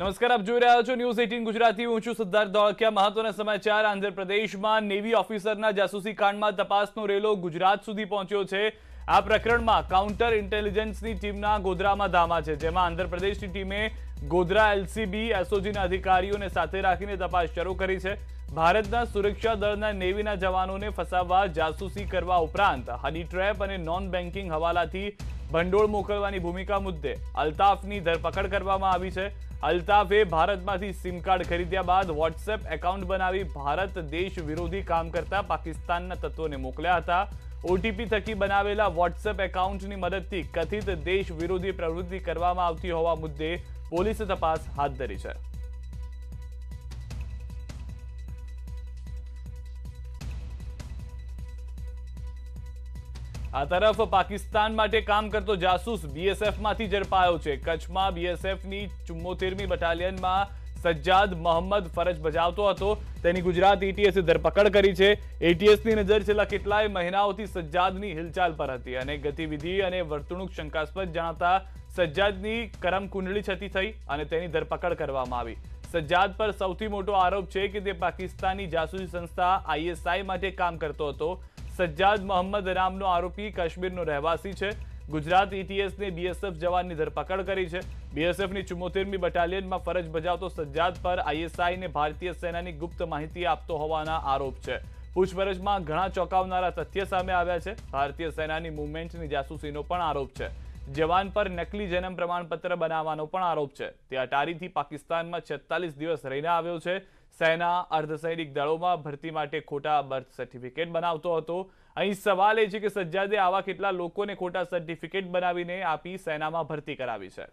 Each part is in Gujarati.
નમસ્કાર, આપ જોઈ રહ્યા છો ન્યૂઝ 18 ગુજરાતી. હું છું સિદ્ધાર્થ ધોળકિયા. મહત્વના સમાચાર. આંધ્રપ્રદેશમાં નેવી ઓફિસરના જાસૂસી કાંડમાં તપાસનો રેલો ગુજરાત સુધી પહોંચ્યો છે. આ પ્રકરણમાં કાઉન્ટર ઇન્ટેલિજન્સની ટીમના ગોધરામાં ધામા છે, જેમાં આંધ્રપ્રદેશની ટીમે ગોધરા એલસીબી એસઓજીના અધિકારીઓને સાથે રાખીને તપાસ શરૂ કરી છે. ભારતના સુરક્ષા દળના નેવીના જવાનોને ફસાવવા, જાસૂસી કરવા ઉપરાંત હની ટ્રેપ અને નોન બેન્કિંગ હવાલાથી ભંડોળ મોકલવાની ભૂમિકા મુદ્દે અલ્તાફની ધરપકડ કરવામાં આવી છે. અલ્તાફે ભારતમાંથી સિમ કાર્ડ ખરીદ્યા બાદ વોટ્સએપ એકાઉન્ટ બનાવી ભારત દેશ વિરોધી કામ કરતા પાકિસ્તાનના તત્વોને મોકલ્યા હતા. ઓટીપી થકી બનાવેલા વોટ્સએપ એકાઉન્ટની મદદથી કથિત દેશ વિરોધી પ્રવૃત્તિ કરવામાં આવતી હોવા મુદ્દે પોલીસે તપાસ હાથ ધરી છે. આ તરફ પાકિસ્તાન માટે કામ કરતો જાસૂસ બીએસએફમાંથી ઝડપાયો છે. કચ્છમાં બીએસએફની 74મી બટાલિયનમાં સજ્જાદ મોહમ્મદ ફરજ બજાવતો હતો. તેની ગુજરાત એટીએસે ધરપકડ કરી છે. એટીએસની નજર છેલ્લા કેટલાય મહિનાઓથી સજ્જાદની હિલચાલ પર હતી અને ગતિવિધિ અને વર્તણૂક શંકાસ્પદ જણાતા સજ્જાદની કરમકુંડળી છતી થઈ અને તેની ધરપકડ કરવામાં આવી. સજ્જાદ પર સૌથી મોટો આરોપ છે કે તે પાકિસ્તાની જાસૂસી સંસ્થા આઈએસઆઈ માટે કામ કરતો હતો. સજ્જાદ મોહમ્મદ નામનો આરોપી કાશ્મીરનો રહેવાસી છે. ગુજરાત એટીએસને બીએસએફ જવાનની ધરપકડ કરી છે. બીએસએફની 74મી બટાલિયનમાં ફરજ બજાવતો સજ્જાદ પર આઈએસઆઈને ભારતીય સેનાની ગુપ્ત માહિતી આપતો હોવાના આરોપ છે. પૂછપરછમાં ઘણા ચોંકાવનારા તથ્ય સામે આવ્યા છે. ભારતીય સેનાની મૂવમેન્ટની જાસૂસીનો પણ આરોપ છે. જવાન પર નકલી જન્મ પ્રમાણપત્ર બનાવવાનો પણ આરોપ છે. તે અટારીથી પાકિસ્તાનમાં 46 દિવસ રહીને આવ્યો છે. સેના અર્ધસૈનિક દળોમાં ભરતી માટે ખોટા બર્થ સર્ટિફિકેટ બનાવતો હતો. અહીં સવાલ એ છે કે સજ્જાદે આવા કેટલા લોકોને ખોટા સર્ટિફિકેટ બનાવીને આપી સેનામાં ભરતી કરાવી છે.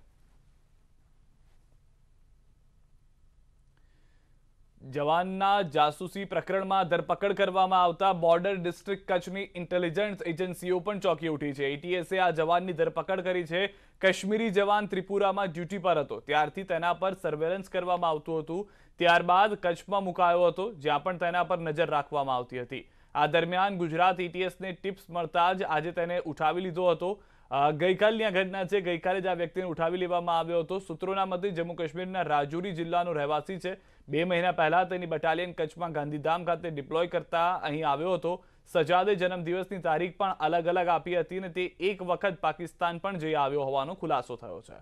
જવાનના જાસૂસી પ્રકરણમાં ધરપકડ કરવામાં આવતા બોર્ડર ડિસ્ટ્રિક્ટ કચ્છની ઇન્ટેલિજન્સ એજન્સીઓ પણ ચોંકી ઉઠી છે. એટીએસે આ જવાનની ધરપકડ કરી છે. કાશ્મીરી જવાન ત્રિપુરામાં ડ્યુટી પર હતો ત્યારથી તેના પર સર્વેલન્સ કરવામાં આવતું હતું. ત્યારબાદ કચ્છમાં મુકાયો હતો, જ્યાં પણ તેના પર નજર રાખવામાં આવતી હતી. આ દરમિયાન ગુજરાત એટીએસને ટિપ્સ મળતા જ આજે તેને ઉઠાવી લીધો હતો. ગઈકાલની આ ઘટના છે. ગઈકાલે જ આ વ્યક્તિને ઉઠાવી લેવામાં આવ્યો હતો. સૂત્રોના મતે જમ્મુ કાશ્મીરના રાજૌરી જિલ્લાનો રહેવાસી છે. 2 મહિના પહેલા તેની બટાલિયન કચ્છમાં ગાંધીધામ ખાતે ડિપ્લોય કરતા અહીં આવ્યો હતો. સજાદે જન્મદિવસની તારીખ પણ અલગ અલગ આપી હતી અને તે એક વખત પાકિસ્તાન પણ જઈ આવ્યો હોવાનો ખુલાસો થયો છે.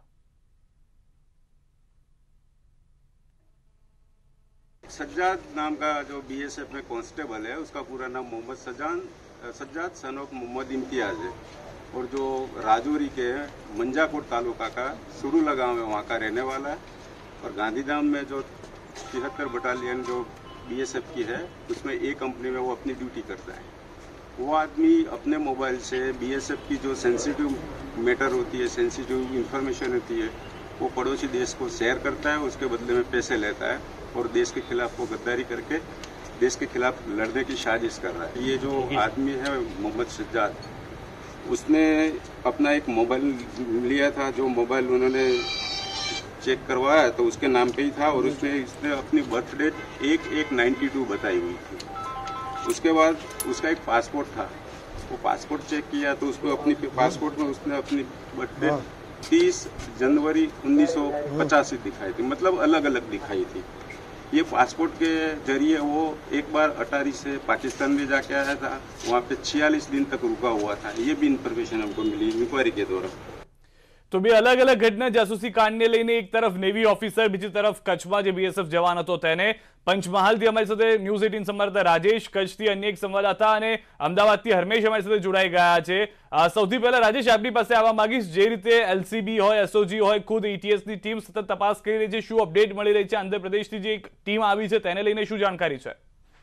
सज्जाद नाम का जो बीएसएफ में कांस्टेबल है, उसका पूरा नाम मोहम्मद सज्जाद सन ऑफ मोहम्मद इम्तियाज है और जो राजौरी के मंजाकोट तालुका का सुरुला गांव है, वहाँ का रहने वाला है. और गांधीधाम में जो 73 बटालियन जो बीएसएफ की है, उसमें एक कंपनी में वो अपनी ड्यूटी करता है. वो आदमी अपने मोबाइल से बीएसएफ की जो सेंसिटिव मैटर होती है, सेंसिटिव इंफॉर्मेशन होती है, वो पड़ोसी देश को शेयर करता है. उसके बदले में पैसे लेता है और देश के खिलाफ वो गद्दारी करके देश के खिलाफ लड़ने की साजिश कर रहा है. ये जो आदमी है मोहम्मद सज्जाद, उसने अपना एक मोबाइल लिया था. जो मोबाइल उन्होंने चेक करवाया तो उसके नाम पे ही था और इसने अपनी बर्थ डेट 1/1/92 बताई हुई थी. उसके बाद उसका एक पासपोर्ट था. वो पासपोर्ट चेक किया तो उसको अपनी पासपोर्ट में उसने अपनी बर्थ डेट 30 जनवरी 1985 दिखाई थी. मतलब अलग अलग दिखाई थी. ये पासपोर्ट के जरिए वो एक बार अटारी से पाकिस्तान में जाके आया था. वहाँ पे 46 दिन तक रुका हुआ था. ये भी इंफॉर्मेशन हमको मिली इंक्वायरी के दौरान. તો બે અલગ અલગ ઘટના જાસૂસી કાંડને લઈને. એક તરફ નેવી ઓફિસર, બીજી તરફ કચ્છમાં જે બીએસએફ જવાન હતો તેને. પંચમહાલથી અમારી સાથે ન્યૂઝ 18 સંવાદદાતા રાજેશ, કચ્છથી અન્ય એક સંવાદદાતા અને અમદાવાદથી હરમેશ અમારી સાથે જોડાઈ ગયા છે. સૌથી પહેલા રાજેશ, આપની પાસે આવવા માંગીશ. જે રીતે એલસીબી હોય, એસઓજી હોય, ખુદ એટીએસની ટીમ સતત તપાસ કરી રહી છે, શું અપડેટ મળી રહી છે? આંધ્રપ્રદેશથી જે એક ટીમ આવી છે તેને લઈને શું જાણકારી છે?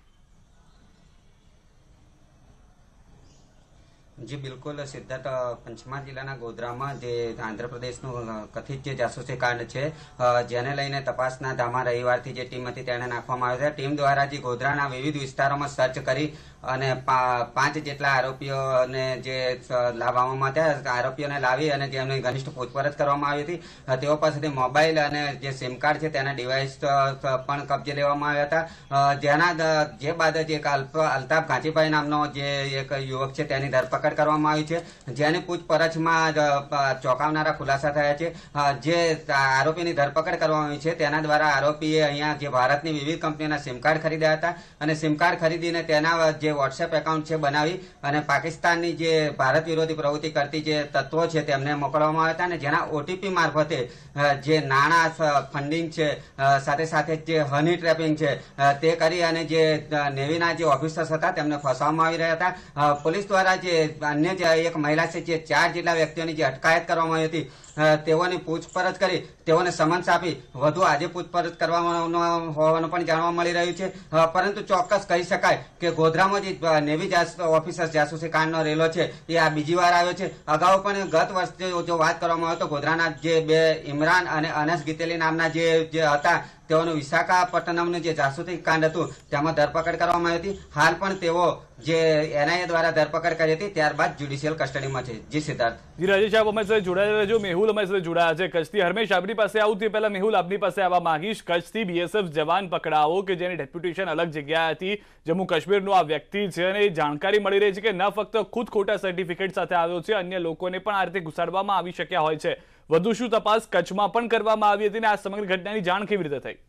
जी बिल्कुल सिद्धार्थ, पंचमहाल जिल्लाના ગોધરામાં જે આંધ્રપ્રદેશનું કથિત જે જાસૂસી કાંડ છે, જેને લઈને તપાસના ધામા રવિવારથી જે ટીમ હતી તેને નાખવામાં આવ્યો છે. ટીમ દ્વારા જે ગોધરાના વિવિધ વિસ્તારોમાં સર્ચ કરી અને 5 જેટલા આરોપીઓને જે લાવવામાં આવ્યા, આરોપીઓને લાવી અને જેમની ઘનિષ્ઠ પૂછપરછ કરવામાં આવી હતી. તેઓ પાસેથી મોબાઈલ અને જે સિમ કાર્ડ છે તેના ડિવાઇસ પણ કબજે લેવામાં આવ્યા હતા. જેના જે બાદ જે અલ્તાફ ઘાંચીભાઈ નામનો જે એક યુવક છે તેની ધરપકડ ધરપકડ કરવામાં આવી છે, જેની પૂછપરછમાં ચોંકાવનારા ખુલાસા થયા છે। જે આરોપીની ધરપકડ કરવામાં આવી છે તેના દ્વારા આરોપીએ અહીંયા જે ભારતની વિવિધ કંપનીઓના સિમ કાર્ડ ખરીદ્યા હતા અને સિમ કાર્ડ ખરીદીને તેના જે વોટ્સએપ એકાઉન્ટ છે બનાવી અને પાકિસ્તાનની જે ભારત વિરોધી પ્રવૃત્તિ કરતી જે તત્વો છે તેમને મોકલવામાં આવ્યા હતા અને જેના ઓટીપી મારફતે જે નાણાં ફંડિંગ છે, સાથે સાથે જે હની ટ્રેપિંગ છે તે કરી અને જે નેવીના જે ઓફિસર્સ હતા તેમને ફસાવવામાં આવી રહ્યા હતા। પોલીસ દ્વારા જે અન્ય જે એક મહિલા છે, જે 4 જેટલા વ્યક્તિઓની જે અટકાયત કરવામાં આવી હતી, તેઓની પૂછપરછ કરી તેઓને સમન્સ આપી વધુ આજે પૂછપરછ કરવામાં હોવાનું પણ જાણવા મળી રહ્યું છે। પરંતુ ચોક્કસ કહી શકાય કે ગોધરામાં જે નેવી ઓફિસર્સ જાસૂસી કાંડનો રેલો છે એ આ બીજી વાર આવ્યો છે। અગાઉ પણ ગત વર્ષે જો વાત કરવામાં આવે તો ગોધરાના જે 2 ઇમરાન અને અનસ ગીતેલી નામના જે હતા તેઓનું વિશાખાપટ્ટનમનું જે જાસૂસી કાંડ હતું તેમાં ધરપકડ કરવામાં આવી હતી। હાલ પણ તેઓ જે એનઆઈએ દ્વારા ધરપકડ કરી હતી ત્યારબાદ જ્યુડિશિયલ કસ્ટડીમાં છે। જી સિદ્ધાર્થ। જી રાજેશ, આપ અમારી સાથે જોડાયેલા રહેજો। મેહુલ અમારી સાથે જોડાયા છે કચ્છથી। હરમેશ, આપની પાસે આવું તે પહેલા મેહુલ આપની પાસે આવવા માંગીશ। કચ્છથી બીએસએફ જવાન પકડાવો કે જેની ડેપ્યુટેશન અલગ જગ્યાએ હતી, જમ્મુ કાશ્મીરનો આ વ્યક્તિ છે અને જાણકારી મળી રહી છે કે ન ફક્ત ખુદ ખોટા સર્ટિફિકેટ સાથે આવ્યો છે, અન્ય લોકોને પણ આ રીતે ઘુસાડવામાં આવી શક્યા હોય છે। વધુ શું તપાસ કચ્છમાં પણ કરવામાં આવી હતી અને આ સમગ્ર ઘટનાની જાણ કેવી રીતે થઈ?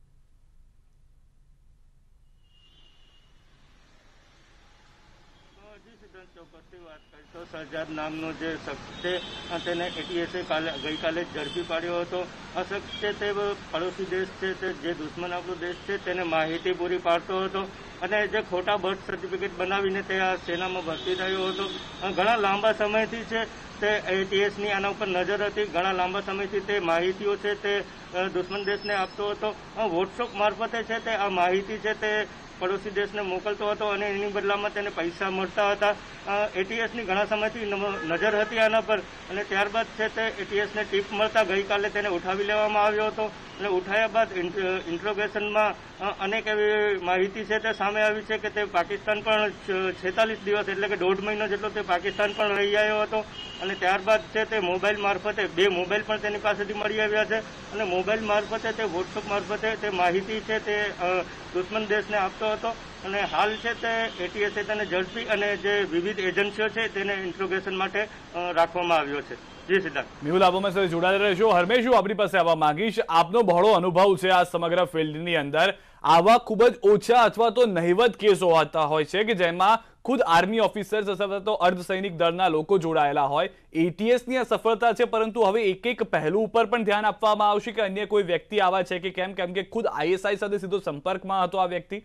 સજાદ નામનો જે શખ્સ છે તેને એટીએસે ગઈકાલે ઝડપી પાડ્યો હતો। આ શખ્સ છે તે પડોશી દેશ છે, તે જે દુશ્મન આપણો દેશ છે તેને માહિતી પૂરી પાડતો હતો અને જે ખોટા બર્થ સર્ટિફિકેટ બનાવીને તે આ સેનામાં ભરતી થયો હતો। ઘણા લાંબા સમયથી છે તે એટીએસની આના ઉપર નજર હતી, ઘણા લાંબા સમયથી તે માહિતીઓ છે તે દુશ્મન દેશને આપતો હતો। વોટ્સઅપ મારફતે છે તે આ માહિતી છે તે પડોશી દેશને મોકલતો હતો અને એની બદલામાં તેને પૈસા મળતા હતા। એટીએસની ઘણા સમયથી નજર હતી આના પર અને ત્યારબાદ છે તે એટીએસને ટીપ મળતા ગઈકાલે તેને ઉઠાવી લેવામાં આવ્યો હતો અને ઉઠાવ્યા બાદ ઇન્ટ્રોગેશનમાં અનેક એવી માહિતી છે તે સામે આવી છે કે તે પાકિસ્તાન પણ 46 દિવસ એટલે કે 1.5 મહિનો જેટલો તે પાકિસ્તાન પણ રહી આવ્યો હતો અને ત્યારબાદ છે તે મોબાઈલ મારફતે 2 મોબાઈલ પણ તેની પાસેથી મળી આવ્યા છે અને મોબાઈલ મારફતે તે વોટ્સઅપ મારફતે તે માહિતી છે તે દુશ્મન દેશને આપતો હતો અને હાલ છે તે એટીએસે તેને ઝડપી અને જે વિવિધ એજન્સીઓ છે તેને ઇન્ટ્રોગેશન માટે રાખવામાં આવ્યો છે। જી સિદ્ધાર્થ। મેહુલ, આપ અમારી સાથે જોડાયેલા રહેશો। હરમેશ, હું આપની પાસે આવવા માંગીશ। આપનો બહોળો અનુભવ છે આ સમગ્ર ફિલ્ડની અંદર। આવા ખૂબ જ ઓછા અથવા તો નહિવત કેસો હોતા હોય છે કે જેમાં ખુદ આર્મી ઓફિસર્સ અથવા તો અર્ધસૈનિક દળના લોકો જોડાયેલા હોય। એટીએસની આ સફળતા છે, પરંતુ હવે એક પહેલું ઉપર પણ ધ્યાન આપવામાં આવશે કે અન્ય કોઈ વ્યક્તિ આવા છે કે કેમ કે ખુદ આઈએસઆઈ સાથે સીધો સંપર્કમાં હતો આ વ્યક્તિ।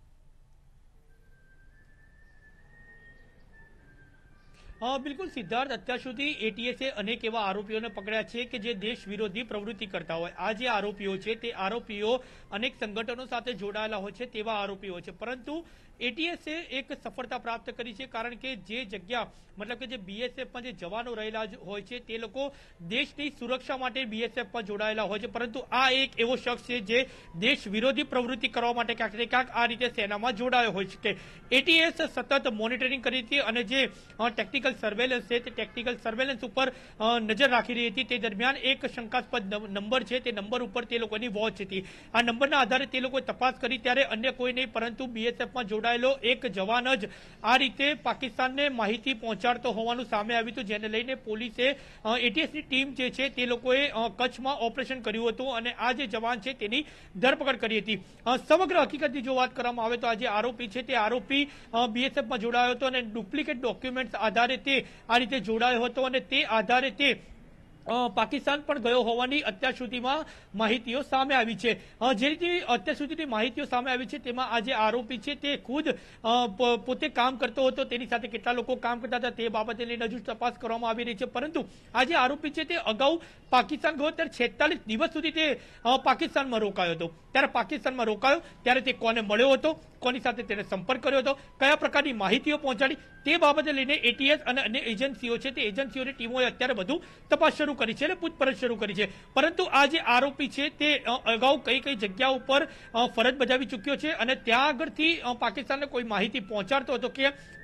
બિલકુલ સિદ્ધાર્થ, અત્યાર સુધી એટીએસે અનેક એવા આરોપીઓને પકડ્યા છે કે જે દેશ વિરોધી પ્રવૃત્તિ કરતા હોય। આ જે આરોપીઓ છે તે આરોપીઓ અનેક સંગઠનો સાથે જોડાયેલા હોય છે તેવા આરોપીઓ છે, પરંતુ એટીએસે એક સફળતા પ્રાપ્ત કરી છે કારણ કે જે જગ્યા મતલબ કે જે બીએસએફમાં જે જવાનો રહેલા હોય છે તે લોકો દેશની સુરક્ષા માટે બીએસએફમાં જોડાયેલા હોય છે, પરંતુ આ એક એવો શખ્સ છે જે દેશ વિરોધી પ્રવૃત્તિ કરવા માટે ક્યાંક ને ક્યાંક આ રીતે સેનામાં જોડાયો હોય છે। એટીએસ સતત મોનિટરિંગ કરી હતી અને જે ટેક્ટિકલ સર્વેલન્સ છે તે ટેક્ટિકલ સર્વેલન્સ ઉપર નજર રાખી રહી હતી। તે દરમિયાન એક શંકાસ્પદ નંબર છે તે નંબર ઉપર તે લોકોની વોચ હતી। આ નંબરના આધારે તે લોકોએ તપાસ કરી ત્યારે અન્ય કોઈ નહીં પરંતુ બીએસએફમાં જોડાયેલો એક જવાન જ આ રીતે પાકિસ્તાનને માહિતી પહોંચાડતો હોવાનું સામે આવ્યું હતું, જેને લઈને પોલીસે એટીએસની ટીમ જે છે તે લોકોએ કચ્છમાં ઓપરેશન કર્યું હતું અને આ જે જવાન છે તેની ધરપકડ કરી હતી। સમગ્ર હકીકતની જો વાત કરવામાં આવે તો આ જે આરોપી છે તે આરોપી બીએસએફમાં જોડાયો હતો અને ડુપ્લિકેટ ડોક્યુમેન્ટ્સ આધારે તે આ રીતે જોડાયો હતો અને તે આધારે તે પાકિસ્તાન પણ ગયો હોવાની અત્યાર સુધીમાં માહિતીઓ સામે આવી છે। જે રીતે અત્યાર સુધીની માહિતીઓ સામે આવી છે તેમાં આ જે આરોપી છે તે ખુદ પોતે કામ કરતો હતો, તેની સાથે કેટલા લોકો કામ કરતા હતા તે બાબતે લઈને હજુ તપાસ કરવામાં આવી રહી છે, પરંતુ આ જે આરોપી છે તે અગાઉ પાકિસ્તાન ગયો ત્યારે 46 દિવસ સુધી તે પાકિસ્તાનમાં રોકાયો હતો। ત્યારે પાકિસ્તાનમાં રોકાયો ત્યારે તે કોને મળ્યો હતો, કોની સાથે તેને સંપર્ક કર્યો હતો, કયા પ્રકારની માહિતીઓ પહોંચાડી તે બાબતે લઈને એટીએસ અને અન્ય એજન્સીઓ છે તે એજન્સીઓની ટીમોએ અત્યારે બધું તપાસ શરૂ કરી છે અને પૂછપરછ શરૂ કરી છે। પરંતુ આ જે આરોપી છે તે અગાઉ કઈ કઈ જગ્યા ઉપર ફરજ બજાવી ચૂક્યો છે અને ત્યાં આગળથી પાકિસ્તાનને કોઈ માહિતી પહોંચાડતો હતો કે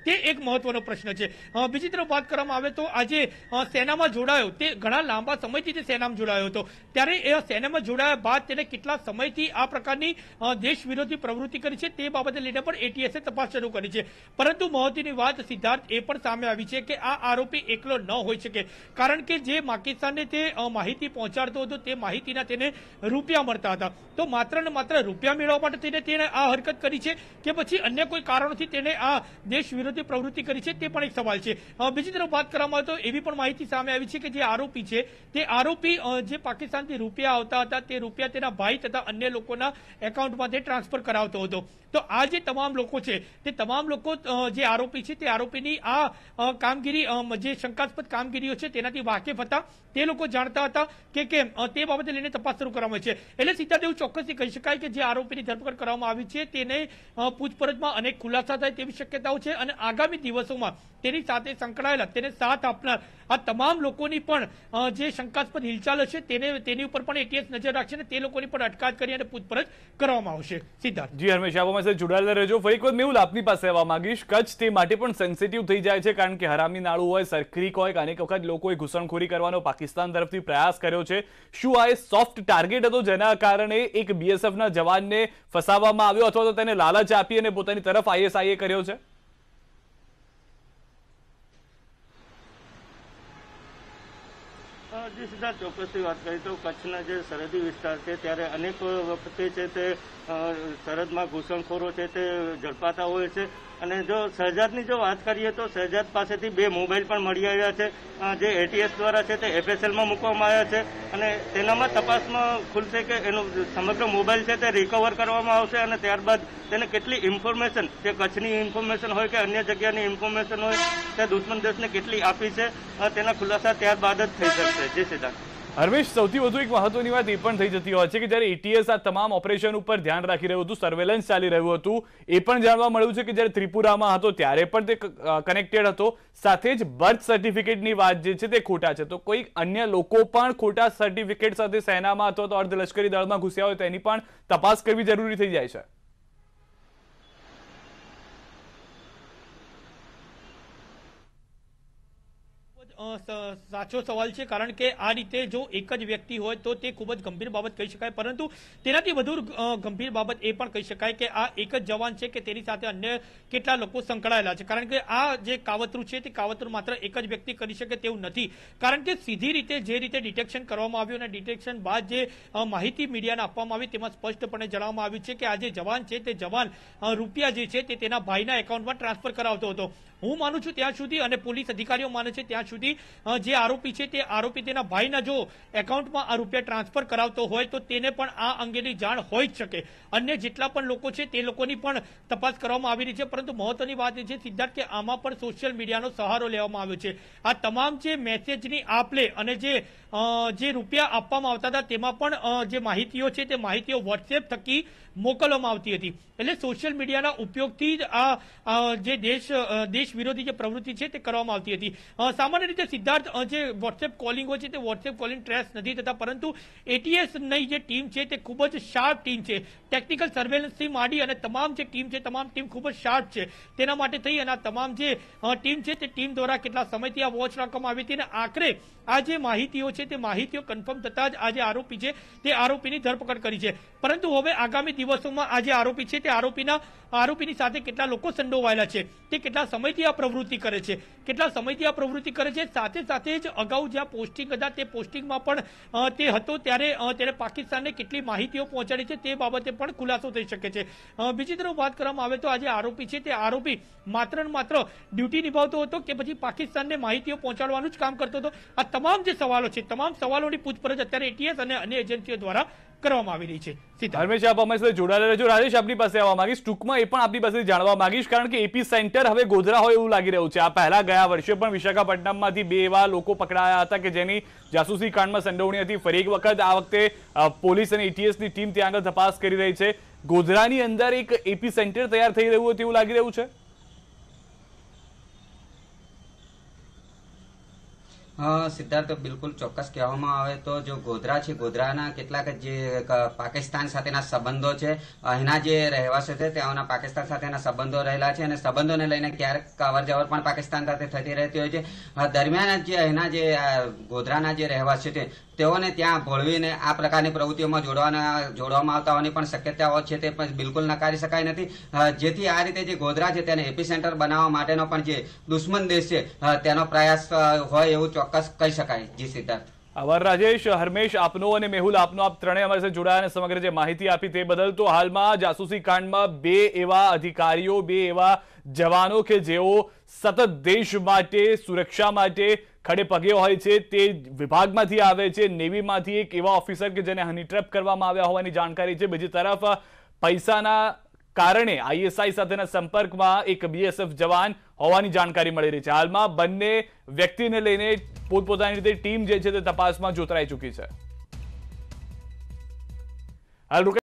તે એક મહત્વનો પ્રશ્ન છે. બીજી તરફ વાત કરવામાં આવે તો આજે સેનામાં જોડાયો, તે ઘણા લાંબા સમયથી તે સેનામાં જોડાયો હતો, ત્યારે એ સેનામાં જોડાયા બાદ તેને કેટલા સમયથી આ પ્રકારની દેશ વિરોધી પ્રવૃત્તિ કરી છે તે બાબતે લઈને પણ એટીએસે તપાસ શરૂ કરી છે. પરંતુ મહત્વની વાત સિદ્ધાર્થ એ પણ સામે આવી છે કે આ આરોપી એકલો ન હોઈ શકે, કારણ કે જે પાકિસ્તાનને તે માહિતી પહોંચાડતો હતો તે માહિતીના તેને રૂપિયા મળતા હતા. તો માત્ર ને માત્ર રૂપિયા મેળવવા માટે તેને આ હરકત કરી છે કે પછી અન્ય કોઈ કારણોથી તેને આ દેશ વિરોધી પ્રવૃત્તિ કરી છે તે પણ એક સવાલ છે. બીજી તરફ વાત કરવામાં આવે તો એવી પણ માહિતી સામે આવી છે કે જે આરોપી છે તે આરોપી જે પાકિસ્તાનથી રૂપિયા આવતા હતા તે રૂપિયા તેના ભાઈ તથા અન્ય લોકોના એકાઉન્ટમાં તે ટ્રાન્સફર કરાવતો હતો. તો આ જે તમામ લોકો છે તે તમામ લોકો જે આરોપી છે તે આરોપીની આ કામગીરી જે શંકાસ્પદ કામગીરીઓ છે તેનાથી વાકેફ હતા, તે લોકો જાણતા હતા કે કેમ તે બાબતે લઈને તપાસ શરૂ કરવામાં છે. એટલે સીધા એવું ચોક્કસથી કહી શકાય કે જે આરોપીની ધરપકડ કરવામાં આવી છે તેને પૂછપરછમાં અનેક ખુલાસા થાય તેવી શક્યતાઓ છે અને આગામી દિવસોમાં તેની સાથે સંકળાયેલા તેને સાથ આપનાર આ તમામ લોકોની પણ જે શંકાસ્પદ હિલચાલ હશે તેની ઉપર પણ એટીએસ નજર રાખશે અને તે લોકોની પણ અટકાયત કરી અને પૂછપરછ કરવામાં આવશે. સિદ્ધાર્થ જી હરમેશ, આપમાં સાથે જોડાયેલા રહેજો. ફરી એક વખત મેહુલ આપની પાસે આવવા માંગીશ. કચ્છ તે માટે પણ સેન્સિટિવ થઈ જાય છે કારણ કે હરામી નાળું હોય, સરક્રીક હોય, અનેક વખત લોકોએ ઘૂસણખોરી કરવાનો પાકિસ્તાન તરફથી પ્રયાસ કર્યો છે. શું આ એ સોફ્ટ ટાર્ગેટ હતો જેના કારણે એક બીએસએફના જવાનને ફસાવવામાં આવ્યો અથવા તો તેને લાલચ આપી અને પોતાની તરફ આઈએસઆઈએ કર્યો છે? જી સિદ્ધાર્થ, ચોક્કસથી વાત કરીએ તો કચ્છના જે સરહદી વિસ્તાર છે ત્યારે અનેક વખતે છે તે સરહદમાં ઘૂસણખોરો છે તે ઝડપાતા હોય છે. અને જો શહેજાદની જો વાત કરીએ તો શહેજાદ પાસેથી 2 મોબાઈલ પણ મળી આવ્યા છે જે એટીએસ દ્વારા છે તે એફએસએલમાં મૂકવામાં આવ્યા છે અને તેનામાં તપાસમાં ખુલશે કે એનો સમગ્ર મોબાઈલ છે તે રિકવર કરવામાં આવશે અને ત્યારબાદ તેને કેટલી ઇન્ફોર્મેશન, જે કચ્છની ઇન્ફોર્મેશન હોય કે અન્ય જગ્યાની ઇન્ફોર્મેશન હોય તે દુશ્મન દેશને કેટલી આપી છે તેના ખુલાસા ત્યારબાદ જ થઈ શકશે. જે સિદ્ધાર્થ હરમેશ, સૌથી વધુ એક મહત્વની વાત એ પણ થઈ જતી હોય છે કે જ્યારે એટીએસ આ તમામ ઓપરેશન ઉપર ધ્યાન રાખી રહ્યું હતું, સર્વેલન્સ ચાલી રહ્યું હતું, એ પણ જાણવા મળ્યું છે કે જ્યારે ત્રિપુરામાં હતો ત્યારે પણ તે કનેક્ટેડ હતો, સાથે જ બર્થ સર્ટિફિકેટની વાત જે છે તે ખોટા છે. તો કોઈ અન્ય લોકો પણ ખોટા સર્ટિફિકેટ સાથે સેનામાં અથવા તો અર્ધલશ્કરી દળમાં ઘૂસ્યા હોય તેની પણ તપાસ કરવી જરૂરી થઈ જાય છે. સાચો સવાલ છે, કારણ કે આ રીતે જો એક જ વ્યક્તિ હોય તો તે ખૂબ જ ગંભીર બાબત કહી શકાય, પરંતુ તેનાથી વધુ ગંભીર બાબત એ પણ કહી શકાય કે આ એક જ જવાન છે કે તેની સાથે અન્ય કેટલા લોકો સંકળાયેલા છે. કારણ કે આ જે કાવતરું છે તે કાવતરું માત્ર એક જ વ્યક્તિ કરી શકે તેવું નથી, કારણ કે સીધી રીતે જે રીતે ડિટેક્શન કરવામાં આવ્યું અને ડિટેક્શન બાદ જે માહિતી મીડિયાને આપવામાં આવી તેમાં સ્પષ્ટપણે જણાવવામાં આવ્યું છે કે આ જે જવાન છે તે જવાન રૂપિયા જે છે તે તેના ભાઈના એકાઉન્ટમાં ટ્રાન્સફર કરાવતો હતો. હું માનું છું ત્યાં સુધી અને પોલીસ અધિકારીઓ માને છે ત્યાં સુધી જે આરોપી છે તે આરોપી તેના ભાઈના જો એકાઉન્ટમાં આ રૂપિયા ટ્રાન્સફર કરાવતો હોય તો તેને પણ આ અંગેની જાણ હોઈ જ શકે. અન્ય જેટલા પણ લોકો છે તે લોકોની પણ તપાસ કરવામાં આવી રહી છે, પરંતુ મહત્વની વાત એ છે સિદ્ધાર્થ કે આમાં પણ સોશિયલ મીડિયાનો સહારો લેવામાં આવ્યો છે. આ તમામ જે મેસેજની આપ-લે અને જે રૂપિયા આપવામાં આવતા હતા તેમાં પણ જે માહિતીઓ છે તે માહિતીઓ વોટ્સએપ થકી મોકલવામાં આવતી હતી. એટલે સોશિયલ મીડિયાના ઉપયોગથી જ આ જે દેશ વિરોધી જે પ્રવૃત્તિ છે તે કરવામાં આવતી હતી. સામાન્ય રીતે સિદ્ધાર્થ જે વોટ્સએપ કોલિંગ હોય છે તે વોટ્સએપ કોલિંગ ટ્રેસ નથી થતા, પરંતુ એટીએસની જે ટીમ છે તે ખૂબ જ શાર્પ ટીમ છે. ટેકનિકલ સર્વેલન્સથી માંડી અને તમામ જે ટીમ છે તમામ ટીમ ખૂબ જ શાર્પ છે. તેના માટે થઈ અને આ તમામ જે ટીમ છે તે ટીમ દ્વારા કેટલા સમયથી આ વોચ રાખવામાં આવી હતી અને આખરે આ જે માહિતીઓ છે તે માહિતીઓ કન્ફર્મ થતા જ આ જે આરોપી છે તે આરોપીની ધરપકડ કરી છે. પરંતુ હવે આગામી દિવસોમાં આ જે આરોપી છે તે આરોપીની સાથે કેટલા લોકો સંડોવાયેલા છે, તે કેટલા સમયથી આ પ્રવૃત્તિ કરે છે, સાથે સાથે જ અગાઉ જ્યાં પોસ્ટિંગ હતા તે પોસ્ટિંગમાં પણ તે હતો ત્યારે તેને પાકિસ્તાનને કેટલી માહિતીઓ પહોંચાડી છે તે બાબતે પણ ખુલાસો થઈ શકે છે. બીજી તરફ વાત કરવામાં આવે તો આ જે આરોપી છે તે આરોપી માત્ર ને માત્ર ડ્યુટી નિભાવતો હતો કે પછી પાકિસ્તાનને માહિતીઓ પહોંચાડવાનું જ કામ કરતો હતો. આ તમામ જે સવાલો છે તમામ સવાલોની પૂછપરછ અત્યારે એટીએસ અને અન્ય એજન્સીઓ દ્વારા કરવામાં આવી રહી છે. હરમેશ, આપ અમારી સાથે જોડાયેલા રહેજો. રાજેશ, આપની પાસે આવવા માંગીશ, ટૂંકમાં એ પણ આપની પાસે જાણવા માંગીશ, કારણ કે એપી સેન્ટર હવે ગોધરા હોય એવું લાગી રહ્યું છે. આ પહેલા ગયા વર્ષે પણ વિશાખાપટ્ટનમમાંથી 2 એવા લોકો પકડાયા હતા કે જેની જાસૂસી કાંડમાં સંડોવણી હતી. ફરી એક વખત આ વખતે પોલીસ અને એટીએસની ટીમ ત્યાં આગળ તપાસ કરી રહી છે. ગોધરાની અંદર એક એપી સેન્ટર તૈયાર થઈ રહ્યું હોય તેવું લાગી રહ્યું છે. સિદ્ધાર્થ, બિલકુલ ચોક્કસ કહેવામાં આવે તો જો ગોધરા છે, ગોધરાના કેટલાક જે પાકિસ્તાન સાથેના સંબંધો છે, અહીંના જે રહેવાસીઓ છે તેઓના પાકિસ્તાન સાથેના સંબંધો રહેલા છે અને સંબંધોને લઈને ક્યારેક અવર જવર પણ પાકિસ્તાન સાથે થતી રહેતી હોય છે. દરમિયાન જે અહીંના જે ગોધરાના જે રહેવાસીઓ છે તેઓને ત્યાં ભોળવીને આ પ્રકારની પ્રવૃત્તિઓમાં જોડવામાં આવતા હોવાની પણ શક્યતાઓ છે તે પણ બિલકુલ નકારી શકાય નથી. જેથી આ રીતે જે ગોધરા છે તેને એપી સેન્ટર બનાવવા માટેનો પણ જે દુશ્મન દેશ છે તેનો પ્રયાસ હોય એવું ચોક્કસ કહી શકાય. જી સિદ્ધાર્થ. આભાર રાજેશ. હરમેશ આપનો અને મેહુલ આપનો, આપ ત્રણેય અમારી સાથે જોડાયા અને સમગ્ર જે માહિતી આપી તે બદલ. તો હાલમાં જાસૂસી કાંડમાં 2 એવા અધિકારીઓ, 2 એવા જવાનો કે જેઓ સતત દેશ માટે, સુરક્ષા માટે ખડે પગે હોય છે, તે વિભાગમાંથી આવે છે. નેવીમાંથી એક એવા ઓફિસર કે જેને હની ટ્રેપ કરવામાં આવ્યા હોવાની જાણકારી છે. બીજી તરફ પૈસાના કારણે આઈએસઆઈ સાથેના સંપર્કમાં એક બીએસએફ જવાન હોવાની જાણકારી મળી રહી છે. હાલમાં બંને વ્યક્તિને લઈને પોતપોતાની રીતે ટીમ જે છે તે તપાસમાં જોતરાઈ ચૂકી છે. હાલ